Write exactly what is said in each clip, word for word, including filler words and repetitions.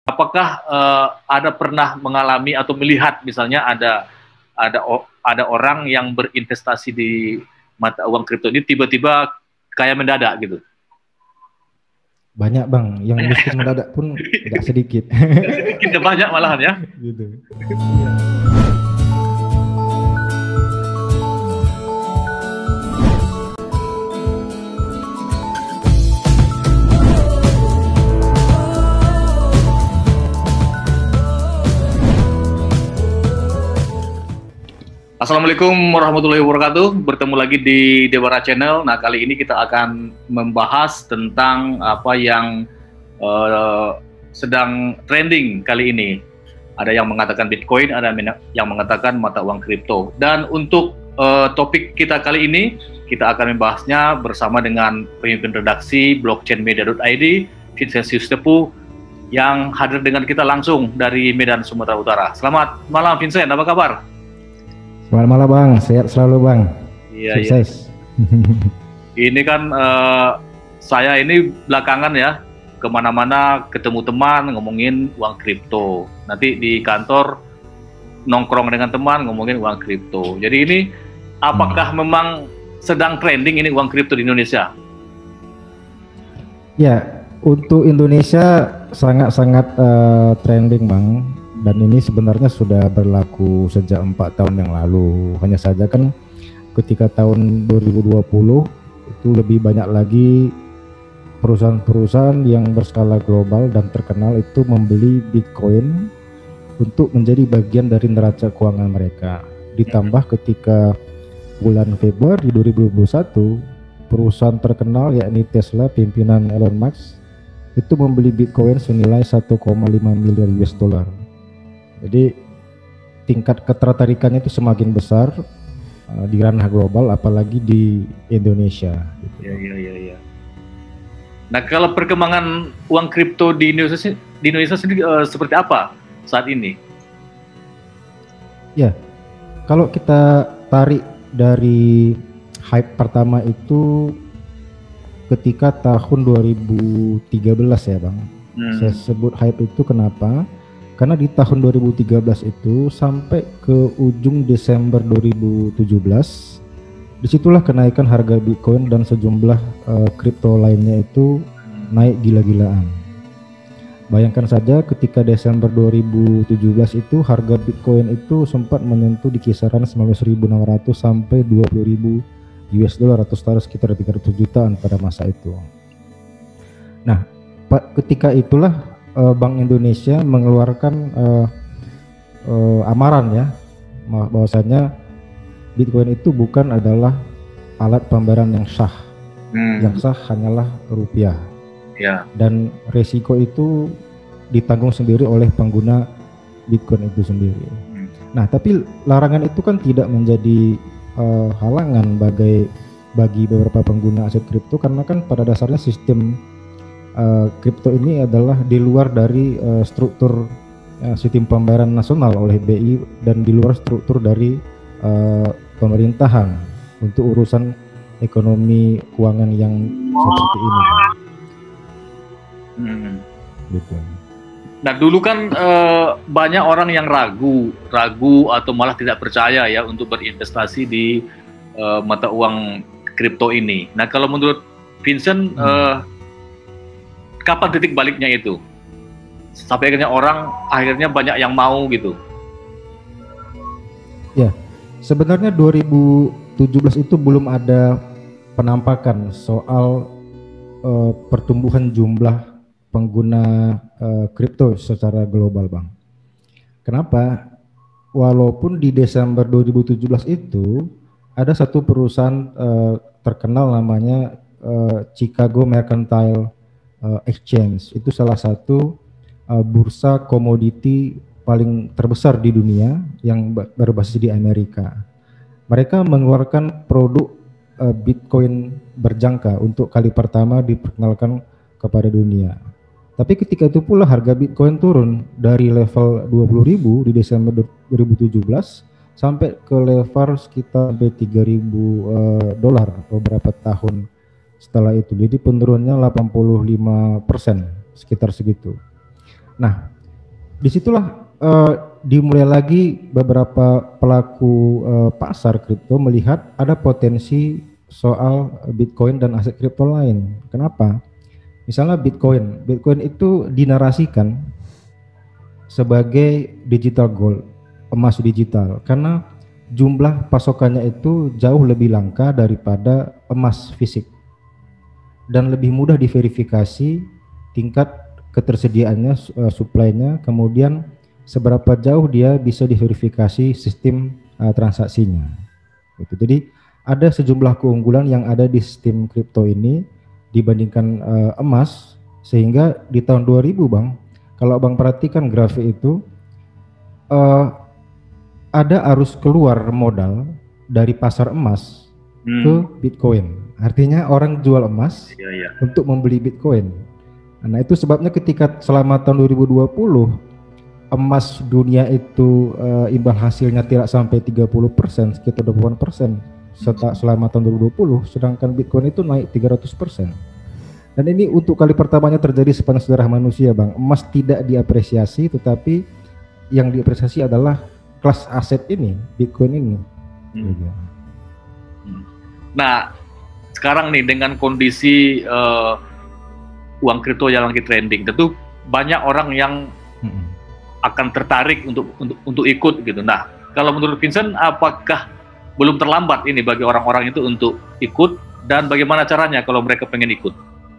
Apakah uh, ada pernah mengalami atau melihat misalnya ada ada ada orang yang berinvestasi di mata uang kripto ini tiba-tiba kaya mendadak gitu? Banyak bang, yang miskin mendadak pun nggak sedikit. Nggak sedikit, nggak banyak malahan ya. Gitu. Assalamualaikum warahmatullahi wabarakatuh. Bertemu lagi di Dewara Channel. Nah, kali ini kita akan membahas tentang apa yang uh, sedang trending kali ini. Ada yang mengatakan Bitcoin, ada yang mengatakan mata uang kripto. Dan untuk uh, topik kita kali ini, kita akan membahasnya bersama dengan pemimpin redaksi blockchain media dot i d, Vincentius Tepu, yang hadir dengan kita langsung dari Medan, Sumatera Utara. Selamat malam Vincent, apa kabar? Selamat malam bang, sehat selalu bang. Iya, sukses. Iya. Ini kan uh, saya ini belakangan ya kemana-mana ketemu teman ngomongin uang kripto. Nanti di kantor nongkrong dengan teman ngomongin uang kripto. Jadi ini apakah hmm. memang sedang trending ini uang kripto di Indonesia? Ya, untuk Indonesia sangat-sangat uh, trending bang. Dan ini sebenarnya sudah berlaku sejak empat tahun yang lalu. Hanya saja kan ketika tahun dua ribu dua puluh itu lebih banyak lagi perusahaan-perusahaan yang berskala global dan terkenal itu membeli Bitcoin untuk menjadi bagian dari neraca keuangan mereka. Ditambah ketika bulan Februari dua ribu dua puluh satu, perusahaan terkenal yakni Tesla pimpinan Elon Musk itu membeli Bitcoin senilai satu koma lima miliar U S dollar. Jadi tingkat ketertarikannya itu semakin besar uh, di ranah global, apalagi di Indonesia. Gitu. Ya, ya, ya, ya. Nah, kalau perkembangan uang kripto di Indonesia, di Indonesia sendiri uh, seperti apa saat ini? Ya, kalau kita tarik dari hype pertama itu ketika tahun dua ribu tiga belas ya bang. Hmm. Saya sebut hype itu kenapa? Karena di tahun dua ribu tiga belas itu sampai ke ujung Desember dua ribu tujuh belas, disitulah kenaikan harga Bitcoin dan sejumlah kripto uh, lainnya itu naik gila-gilaan. Bayangkan saja ketika Desember dua ribu tujuh belas itu harga Bitcoin itu sempat menyentuh di kisaran sembilan belas ribu enam ratus sampai dua puluh ribu U S dollar atau setara sekitar tiga ratus jutaan pada masa itu. Nah, ketika itulah Bank Indonesia mengeluarkan uh, uh, amaran ya bahwasanya Bitcoin itu bukan adalah alat pembayaran yang sah. Hmm. Yang sah hanyalah rupiah. Ya. Dan resiko itu ditanggung sendiri oleh pengguna Bitcoin itu sendiri. Hmm. Nah, tapi larangan itu kan tidak menjadi uh, halangan bagi bagi beberapa pengguna aset kripto, karena kan pada dasarnya sistem kripto uh, ini adalah di luar dari uh, struktur uh, sistem pembayaran nasional oleh B I dan di luar struktur dari uh, pemerintahan untuk urusan ekonomi keuangan yang seperti ini. Hmm. Gitu. Nah, dulu kan uh, banyak orang yang ragu, ragu atau malah tidak percaya ya untuk berinvestasi di uh, mata uang kripto ini. Nah, kalau menurut Vincent, hmm. uh, kapan titik baliknya itu? Sampai akhirnya orang akhirnya banyak yang mau gitu. Ya, sebenarnya dua ribu tujuh belas itu belum ada penampakan soal uh, pertumbuhan jumlah pengguna kripto uh, secara global, Bang. Kenapa? Walaupun di Desember dua ribu tujuh belas itu ada satu perusahaan uh, terkenal namanya uh, Chicago Mercantile Uh, Exchange, itu salah satu uh, bursa komoditi paling terbesar di dunia yang berbasis di Amerika. Mereka mengeluarkan produk uh, Bitcoin berjangka untuk kali pertama diperkenalkan kepada dunia. Tapi ketika itu pula harga Bitcoin turun dari level dua puluh ribu di Desember dua ribu tujuh belas sampai ke level sekitar tiga ribu uh, dolar beberapa tahun setelah itu. Jadi penurunannya delapan puluh lima persen, sekitar segitu. Nah, disitulah uh, dimulai lagi beberapa pelaku uh, pasar kripto melihat ada potensi soal Bitcoin dan aset kripto lain. Kenapa? Misalnya Bitcoin, Bitcoin itu dinarasikan sebagai digital gold, emas digital, karena jumlah pasokannya itu jauh lebih langka daripada emas fisik dan lebih mudah diverifikasi tingkat ketersediaannya, uh, supply-nya, kemudian seberapa jauh dia bisa diverifikasi sistem uh, transaksinya. Gitu. Jadi ada sejumlah keunggulan yang ada di sistem kripto ini dibandingkan uh, emas, sehingga di tahun dua ribu Bang, kalau Bang perhatikan grafik itu, uh, ada arus keluar modal dari pasar emas hmm. ke Bitcoin. Artinya orang jual emas ya, ya. untuk membeli Bitcoin. Nah itu sebabnya ketika selama tahun dua ribu dua puluh emas dunia itu uh, imbal hasilnya tidak sampai tiga puluh persen, sekitar dua puluh persen serta selama tahun dua ribu dua puluh, sedangkan Bitcoin itu naik tiga ratus persen. Dan ini untuk kali pertamanya terjadi sepanjang sejarah manusia Bang. Emas tidak diapresiasi, tetapi yang diapresiasi adalah kelas aset ini, Bitcoin ini. Hmm. Nah, sekarang nih dengan kondisi uh, uang kripto yang lagi trending, tentu banyak orang yang hmm. akan tertarik untuk untuk untuk ikut gitu. Nah, kalau menurut Vincent, apakah belum terlambat ini bagi orang-orang itu untuk ikut, dan bagaimana caranya kalau mereka pengen ikut?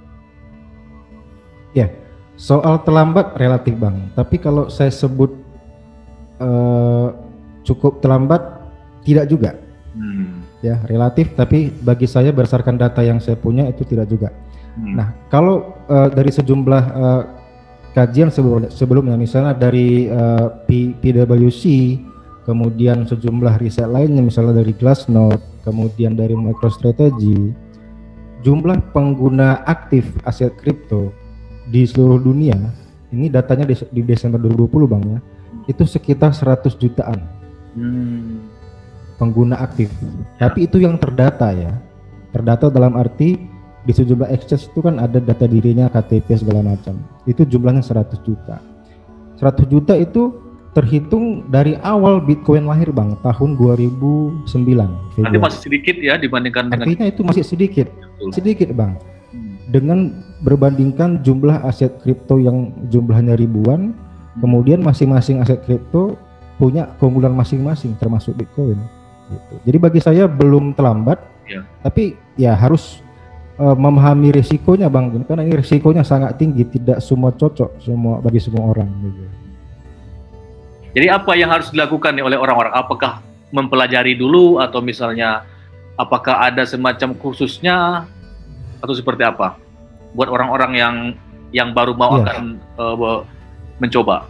Ya, soal terlambat relatif Bang. Tapi kalau saya sebut Uh, cukup terlambat, tidak juga. Hmm. Ya, relatif, tapi bagi saya berdasarkan data yang saya punya itu tidak juga. Hmm. Nah, kalau uh, dari sejumlah uh, kajian sebelum, sebelumnya, misalnya dari uh, P, PwC, kemudian sejumlah riset lainnya, misalnya dari Glassnode, kemudian dari MicroStrategy, jumlah pengguna aktif aset kripto di seluruh dunia, ini datanya di, di Desember dua ribu dua puluh Bang ya, itu sekitar seratus jutaan hmm. pengguna aktif. Ya. Tapi itu yang terdata ya, terdata dalam arti di sejumlah exchange itu kan ada data dirinya, K T P segala macam. Itu jumlahnya seratus juta. seratus juta itu terhitung dari awal Bitcoin lahir Bang, tahun dua ribu sembilan. Nanti masih sedikit ya dibandingkan dengan. Artinya itu masih sedikit, betul. sedikit Bang. Hmm. Dengan berbandingkan jumlah aset kripto yang jumlahnya ribuan. Kemudian masing-masing aset kripto punya keunggulan masing-masing, termasuk Bitcoin. Gitu. Jadi bagi saya belum terlambat, ya. Tapi ya harus uh, memahami risikonya Bang, karena ini risikonya sangat tinggi, tidak semua cocok semua bagi semua orang. Gitu. Jadi apa yang harus dilakukan nih oleh orang-orang? Apakah mempelajari dulu, atau misalnya apakah ada semacam kursusnya, atau seperti apa? Buat orang-orang yang yang baru mau ya. akan uh, mencoba.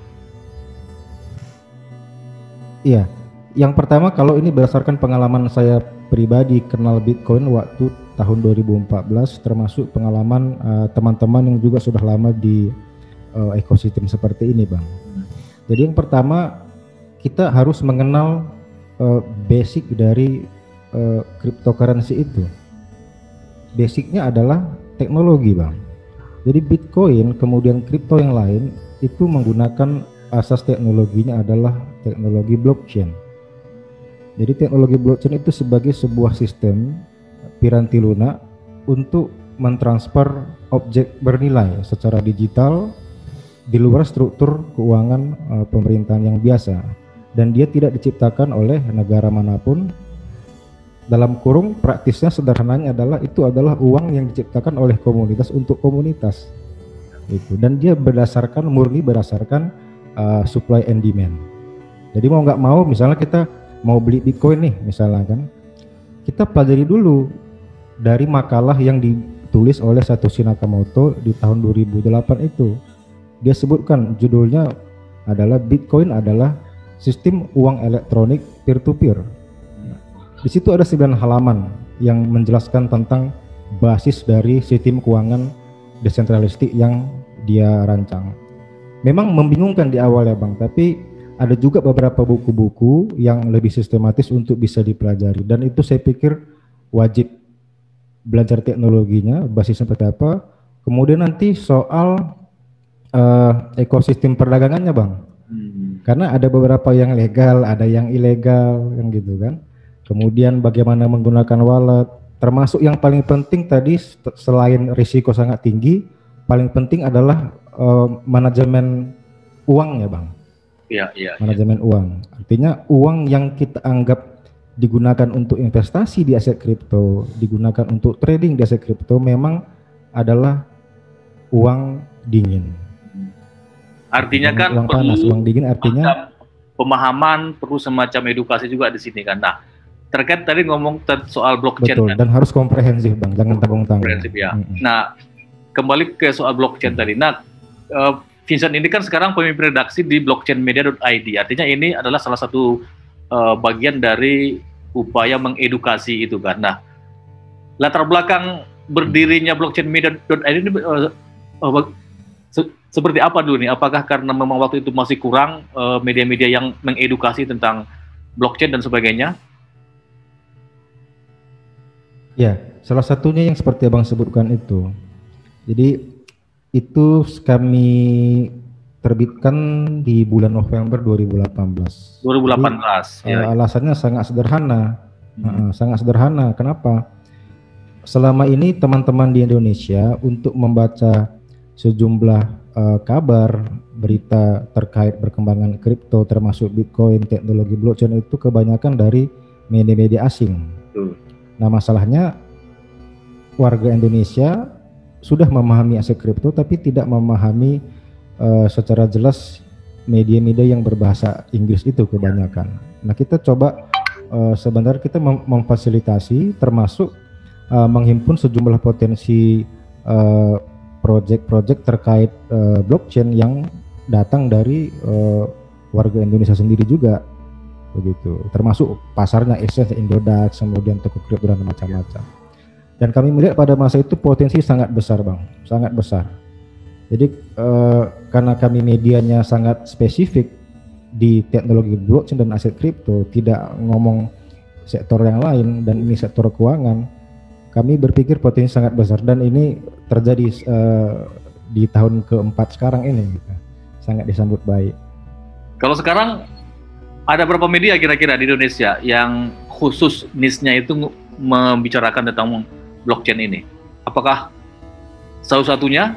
Iya, yang pertama kalau ini berdasarkan pengalaman saya pribadi kenal Bitcoin waktu tahun dua ribu empat belas, termasuk pengalaman uh, teman-teman yang juga sudah lama di uh, ekosistem seperti ini Bang. Hmm. Jadi yang pertama kita harus mengenal uh, basic dari uh, cryptocurrency itu. Basicnya adalah teknologi Bang. Jadi Bitcoin kemudian kripto yang lain itu menggunakan asas teknologinya adalah teknologi blockchain. Jadi teknologi blockchain itu sebagai sebuah sistem piranti lunak untuk mentransfer objek bernilai secara digital di luar struktur keuangan uh, pemerintahan yang biasa, dan dia tidak diciptakan oleh negara manapun. Dalam kurung praktisnya sederhananya adalah itu adalah uang yang diciptakan oleh komunitas untuk komunitas. Itu, dan dia berdasarkan murni berdasarkan uh, supply and demand. Jadi mau nggak mau, misalnya kita mau beli Bitcoin nih misalnya kan, kita pelajari dulu dari makalah yang ditulis oleh Satoshi Nakamoto di tahun dua ribu delapan itu. Dia sebutkan judulnya adalah Bitcoin adalah sistem uang elektronik peer to peer. Di situ ada sembilan halaman yang menjelaskan tentang basis dari sistem keuangan desentralistik yang dia rancang. Memang membingungkan di awal ya Bang, tapi ada juga beberapa buku-buku yang lebih sistematis untuk bisa dipelajari, dan itu saya pikir wajib belajar teknologinya, basisnya seperti apa. Kemudian nanti soal uh, ekosistem perdagangannya Bang. Karena ada beberapa yang legal, ada yang ilegal, yang gitu kan. Kemudian bagaimana menggunakan wallet, termasuk yang paling penting tadi selain risiko sangat tinggi, paling penting adalah uh, manajemen uang ya Bang. Iya, iya. Manajemen ya. Uang. Artinya uang yang kita anggap digunakan untuk investasi di aset kripto, digunakan untuk trading di aset kripto memang adalah uang dingin. Artinya kan uang perlu panas, uang dingin artinya pemahaman, perlu semacam edukasi juga di sini kan. Nah, terkait tadi ngomong soal blockchain. Betul, kan? Dan harus komprehensif Bang, jangan tanggung-tanggung. Komprehensif ya. Mm-hmm. Nah, kembali ke soal blockchain tadi. Nah, uh, Vincent ini kan sekarang pemimpin redaksi di blockchain media dot i d. Artinya ini adalah salah satu uh, bagian dari upaya mengedukasi itu kan. Nah, latar belakang berdirinya blockchain media dot i d ini uh, uh, se- seperti apa dulu nih? Apakah karena memang waktu itu masih kurang uh, media-media yang mengedukasi tentang blockchain dan sebagainya? Ya, salah satunya yang seperti Abang sebutkan itu. Jadi itu kami terbitkan di bulan November dua ribu delapan belas. dua ribu delapan belas. Jadi, ya. uh, alasannya sangat sederhana. Hmm. Uh, sangat sederhana. Kenapa? Selama ini teman-teman di Indonesia untuk membaca sejumlah uh, kabar, berita terkait perkembangan kripto termasuk Bitcoin, teknologi blockchain itu kebanyakan dari media-media asing. Hmm. Nah, masalahnya warga Indonesia sudah memahami aset kripto tapi tidak memahami uh, secara jelas media-media yang berbahasa Inggris itu kebanyakan. Nah, kita coba uh, sebenarnya kita mem memfasilitasi termasuk uh, menghimpun sejumlah potensi uh, proyek-proyek terkait uh, blockchain yang datang dari uh, warga Indonesia sendiri juga, begitu. Termasuk pasarnya exchange, Indodax, kemudian toko kripto dan macam-macam. Dan kami melihat pada masa itu potensi sangat besar Bang, sangat besar. Jadi uh, karena kami medianya sangat spesifik di teknologi blockchain dan aset kripto, tidak ngomong sektor yang lain dan ini sektor keuangan, kami berpikir potensi sangat besar dan ini terjadi uh, di tahun keempat sekarang ini, gitu. Sangat disambut baik. Kalau sekarang ada berapa media kira-kira di Indonesia yang khusus niche-nya itu membicarakan tentang blockchain ini? Apakah salah satunya?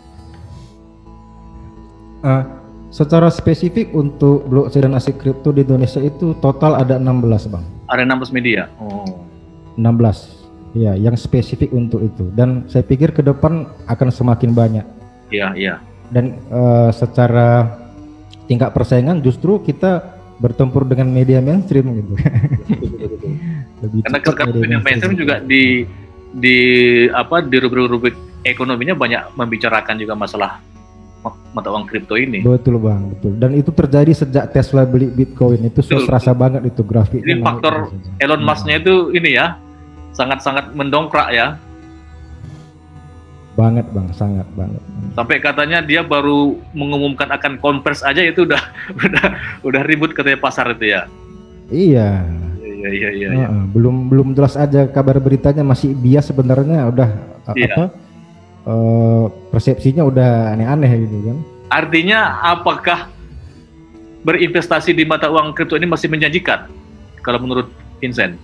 Uh, secara spesifik untuk blockchain dan aset kripto di Indonesia itu total ada enam belas Bang. Ada enam belas media? Oh. enam belas. Ya, yang spesifik untuk itu. Dan saya pikir ke depan akan semakin banyak. Iya, iya. Dan uh, secara tingkat persaingan justru kita bertempur dengan media mainstream gitu. Lebih karena sekarang media mainstream juga di di apa di rubrik-rubrik ekonominya banyak membicarakan juga masalah mata uang kripto ini. Betul Bang, betul. Dan itu terjadi sejak Tesla beli Bitcoin itu serasa banget itu grafiknya. Ini faktor Elon Musk-nya itu ini ya. Sangat-sangat mendongkrak ya. Banget Bang, sangat banget. Sampai katanya dia baru mengumumkan akan konvers aja itu udah udah udah ribut katanya pasar itu ya. Iya. Iya iya iya. Uh, uh, belum belum jelas aja kabar beritanya, masih bias sebenarnya, udah iya. apa? Uh, persepsinya udah aneh-aneh gitu kan. Artinya apakah berinvestasi di mata uang kripto ini masih menjanjikan kalau menurut Vincent?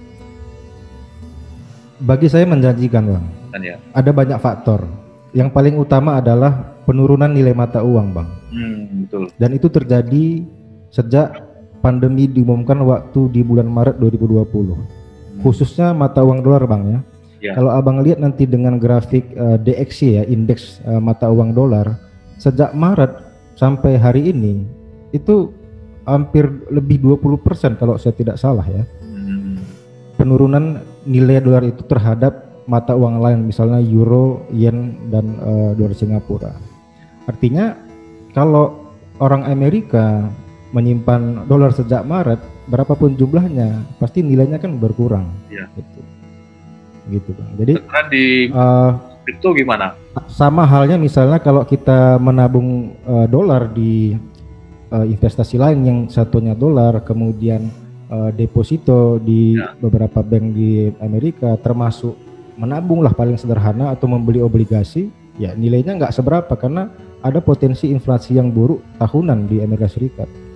Bagi saya menjanjikan Bang. Kan ya. Ada banyak faktor. Yang paling utama adalah penurunan nilai mata uang Bang. Hmm, betul. Dan itu terjadi sejak pandemi diumumkan waktu di bulan Maret dua ribu dua puluh. Hmm. Khususnya mata uang dolar Bang ya. Ya. Kalau Abang lihat nanti dengan grafik uh, D X Y ya, indeks uh, mata uang dolar, sejak Maret sampai hari ini itu hampir lebih dua puluh persen kalau saya tidak salah ya. Hmm. Penurunan nilai dolar itu terhadap mata uang lain, misalnya euro, yen, dan uh, dolar Singapura. Artinya kalau orang Amerika menyimpan dolar sejak Maret, berapapun jumlahnya, pasti nilainya kan berkurang. Ya. Gitu. Gitu Bang. Jadi di uh, kripto gimana? Sama halnya misalnya kalau kita menabung uh, dolar di uh, investasi lain yang satunya dolar, kemudian uh, deposito di ya. beberapa bank di Amerika, termasuk menabung lah paling sederhana atau membeli obligasi, ya nilainya nggak seberapa karena ada potensi inflasi yang buruk tahunan di Amerika Serikat.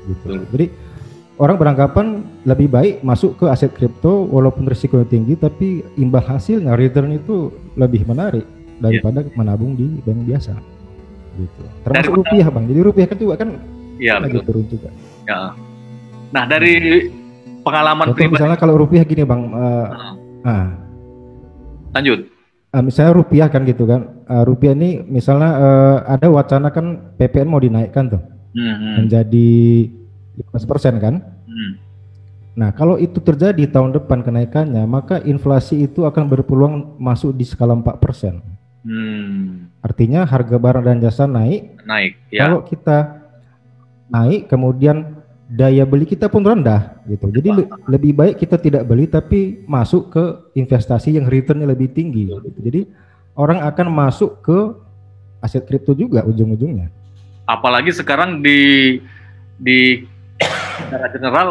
gitu. Jadi orang beranggapan lebih baik masuk ke aset kripto walaupun risikonya tinggi, tapi imbal hasilnya return itu lebih menarik daripada yeah. menabung di bank biasa. Gitu. Termasuk dari rupiah bang. Jadi rupiah kan juga kan ya, lagi turun juga. Ya. Nah dari hmm. pengalaman Contoh pribadi. Misalnya kalau rupiah gini bang. Uh, hmm. ah. Lanjut. Uh, misalnya rupiah kan gitu kan. Uh, rupiah ini misalnya uh, ada wacana kan P P N mau dinaikkan tuh hmm. menjadi lima belas persen kan. Hmm. Nah kalau itu terjadi tahun depan kenaikannya, maka inflasi itu akan berpeluang masuk di skala empat persen. Hmm. Artinya harga barang dan jasa naik. Naik. Ya. Kalau kita naik, kemudian daya beli kita pun rendah, gitu. Jadi le lebih baik kita tidak beli, tapi masuk ke investasi yang returnnya lebih tinggi. Gitu. Jadi orang akan masuk ke aset kripto juga ujung-ujungnya. Apalagi sekarang di di secara general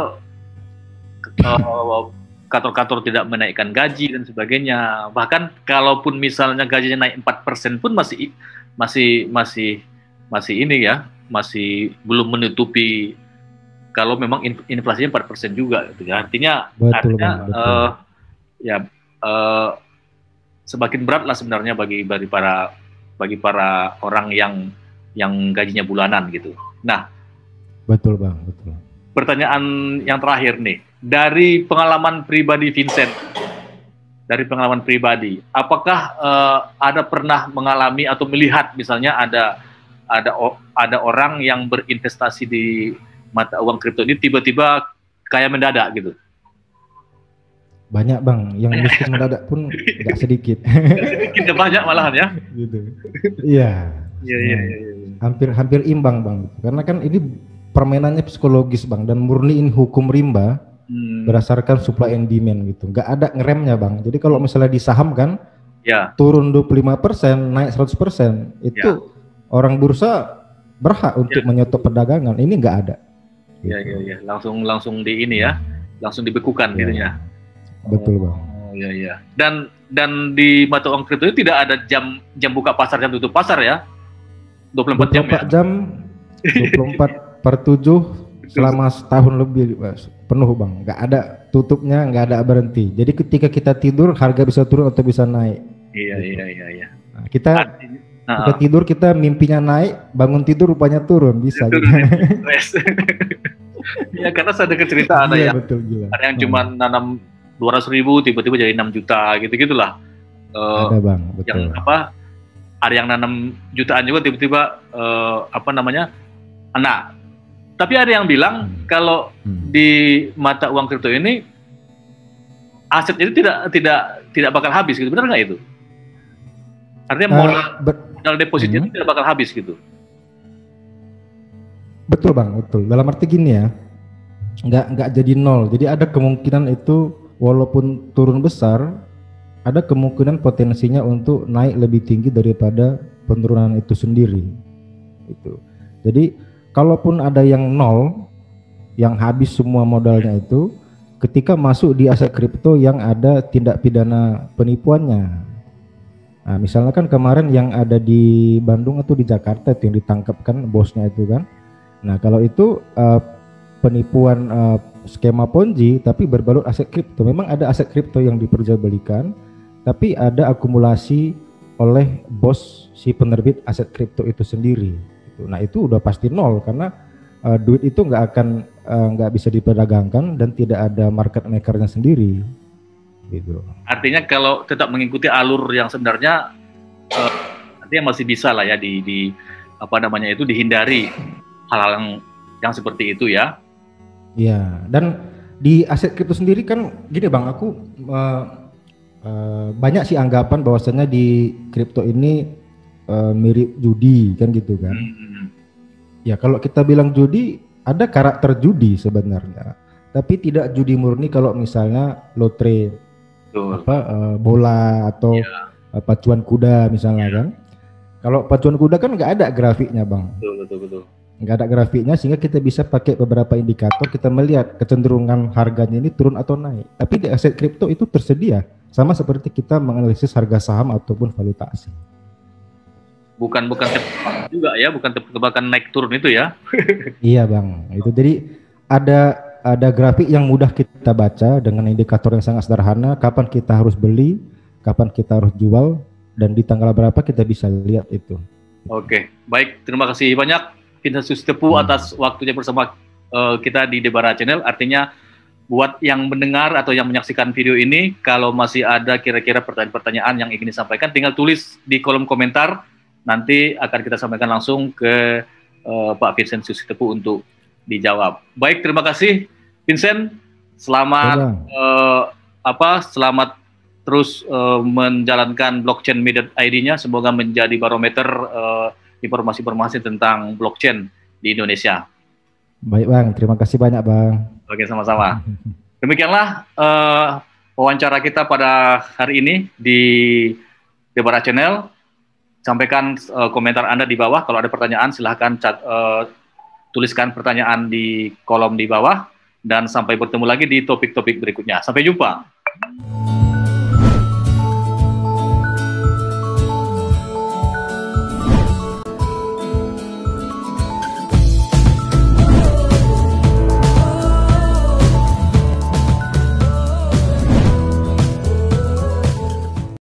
uh, kantor-kantor tidak menaikkan gaji dan sebagainya. Bahkan kalaupun misalnya gajinya naik empat persen pun masih masih masih masih ini ya, masih belum menutupi kalau memang inflasinya empat persen juga gitu ya. Artinya betul, artinya bang, betul. Uh, ya uh, semakin berat lah sebenarnya bagi bagi para bagi para orang yang yang gajinya bulanan gitu. Nah, betul bang, betul. Pertanyaan yang terakhir nih, dari pengalaman pribadi Vincent, dari pengalaman pribadi, apakah uh, ada pernah mengalami atau melihat misalnya ada ada ada orang yang berinvestasi di mata uang kripto ini tiba-tiba kaya mendadak gitu? Banyak bang, yang miskin mendadak pun nggak sedikit. Sedikit banyak malahan ya? Gitu. Iya. Iya iya. Hampir hampir imbang bang, karena kan ini permainannya psikologis bang, dan murniin hukum rimba hmm. berdasarkan supply and demand gitu, nggak ada ngeremnya bang. Jadi kalau misalnya di saham kan ya. Turun dua puluh lima persen naik seratus persen itu ya. Orang bursa berhak untuk ya. Menyetop perdagangan, ini nggak ada. Iya iya iya, langsung langsung di ini ya, langsung dibekukan ya. Gitunya. Betul bang. Oh iya iya. Dan dan di mata uang kripto itu tidak ada jam jam buka pasar, jam tutup pasar ya? dua puluh empat jam ya? jam dua puluh empat per tujuh selama setahun lebih penuh bang, nggak ada tutupnya, nggak ada berhenti. Jadi ketika kita tidur harga bisa turun atau bisa naik. Iya gitu. iya iya iya. Nah, kita uh-huh. kita tidur kita mimpinya naik, bangun tidur rupanya turun, bisa. Gitu. Ya karena saya dengar cerita ada ya, yang betul, gila. Ada yang cuma nanam dua ratus ribu tiba-tiba jadi enam juta gitu gitulah. Uh, ada bang, betul. Yang apa? Ada yang nanam jutaan juga tiba-tiba uh, apa namanya? Nah, tapi ada yang bilang hmm. kalau hmm. di mata uang kripto ini aset itu tidak tidak tidak bakal habis gitu, benar nggak itu? Artinya modal, uh, modal depositnya hmm. itu tidak bakal habis gitu. Betul bang, betul. Dalam arti gini ya, nggak nggak jadi nol. Jadi ada kemungkinan itu walaupun turun besar, ada kemungkinan potensinya untuk naik lebih tinggi daripada penurunan itu sendiri. Itu. Jadi kalaupun ada yang nol, yang habis semua modalnya itu, ketika masuk di aset kripto yang ada tindak pidana penipuannya. Nah, misalnya kan kemarin yang ada di Bandung atau di Jakarta itu yang ditangkap kan bosnya itu kan. Nah, kalau itu uh, penipuan uh, skema Ponzi tapi berbalut aset kripto. Memang ada aset kripto yang diperjualbelikan, tapi ada akumulasi oleh bos si penerbit aset kripto itu sendiri. Nah itu udah pasti nol karena uh, duit itu nggak akan nggak uh, bisa diperdagangkan dan tidak ada market makernya sendiri. Gitu. Artinya kalau tetap mengikuti alur yang sebenarnya, uh, artinya masih bisa lah ya di, di apa namanya itu dihindari hal-hal yang yang seperti itu ya. Iya. Dan di aset kripto sendiri kan gini bang, aku uh, uh, banyak sih anggapan bahwasannya di kripto ini Uh, mirip judi kan gitu kan. Hmm. Ya kalau kita bilang judi, ada karakter judi sebenarnya, tapi tidak judi murni. Kalau misalnya lotre, Betul. apa uh, bola atau yeah. uh, pacuan kuda misalnya yeah. kan. Kalau pacuan kuda kan nggak ada grafiknya bang. Betul betul betul. Nggak ada grafiknya sehingga kita bisa pakai beberapa indikator kita melihat kecenderungan harganya ini turun atau naik. Tapi di aset kripto itu tersedia, sama seperti kita menganalisis harga saham ataupun valuta asing. bukan bukan tebak juga ya, bukan tebak-tebakan naik turun itu ya. Iya bang, itu jadi ada ada grafik yang mudah kita baca dengan indikator yang sangat sederhana. Kapan kita harus beli, kapan kita harus jual, dan di tanggal berapa kita bisa lihat itu. Oke, baik. Terima kasih banyak Vincent Sustepu hmm. atas waktunya bersama uh, kita di Debara Channel. Artinya buat yang mendengar atau yang menyaksikan video ini, kalau masih ada kira-kira pertanyaan-pertanyaan yang ingin disampaikan, tinggal tulis di kolom komentar. Nanti akan kita sampaikan langsung ke uh, Pak Vincent Sustepu untuk dijawab. Baik, terima kasih Vincent. Selamat uh, apa? Selamat terus uh, menjalankan blockchain Medet I D-nya, semoga menjadi barometer uh, informasi-informasi tentang blockchain di Indonesia. Baik bang, terima kasih banyak bang. Oke, sama-sama. Demikianlah uh, wawancara kita pada hari ini di Debara Channel. Sampaikan uh, komentar Anda di bawah. Kalau ada pertanyaan silahkan cat, uh, tuliskan pertanyaan di kolom di bawah. Dan sampai bertemu lagi di topik-topik berikutnya. Sampai jumpa.